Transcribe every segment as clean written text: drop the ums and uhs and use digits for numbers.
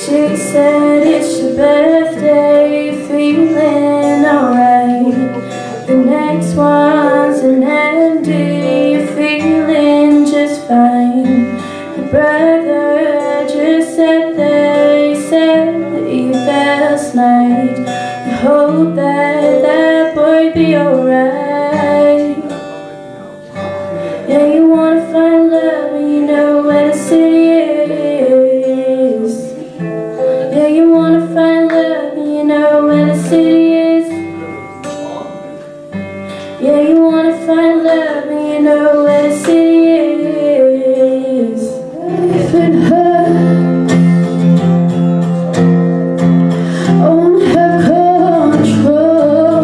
She said it's your birthday, feeling alright. The next one's an empty, feeling just fine. Your brother just said they said that you last night. You hope that that boy be alright. Yeah, you wanna find love and you know where the city is. Yeah, you wanna find love and you know where the city is. Yeah, you wanna find love and you know where the city is. If it hurts, I wanna have control.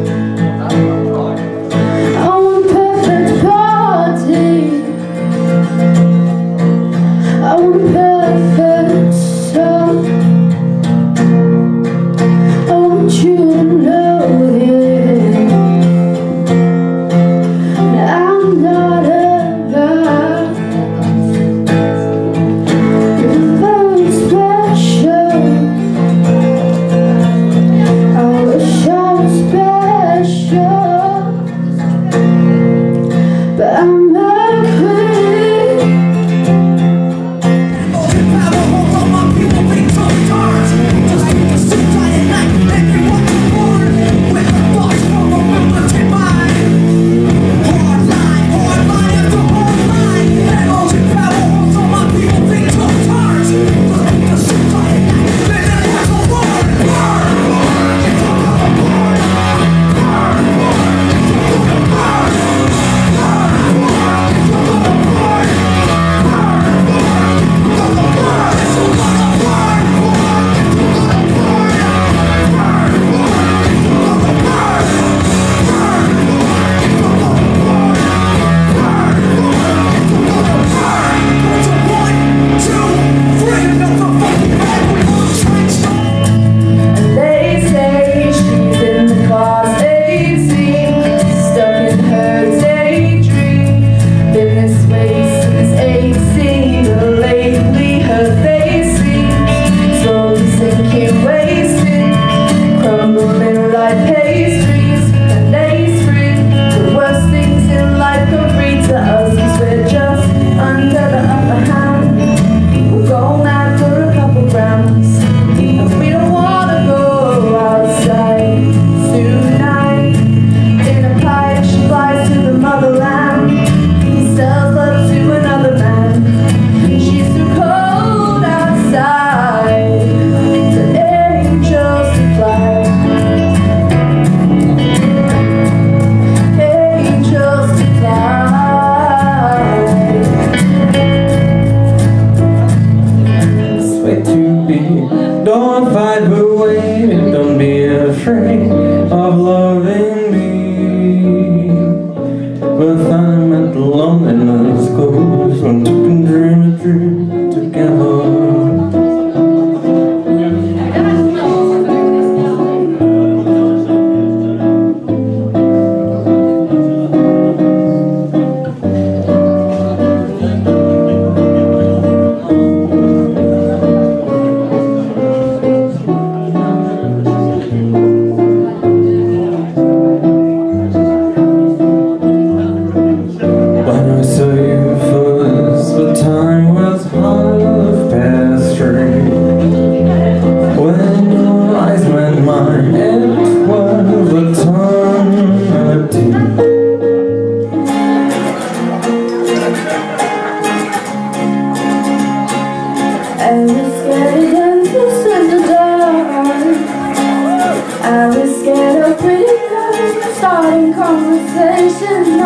I want a perfect party. I want a perfect song. I want you to know it. I'm not about. You're very special. I wish I was special, but I'm not queen. Don't fight the way, don't be afraid of loving me. But I'm at the loneliness goes when two can dream a dream together. I was scared of dentists in the dark. I was scared of pretty girls starting conversations.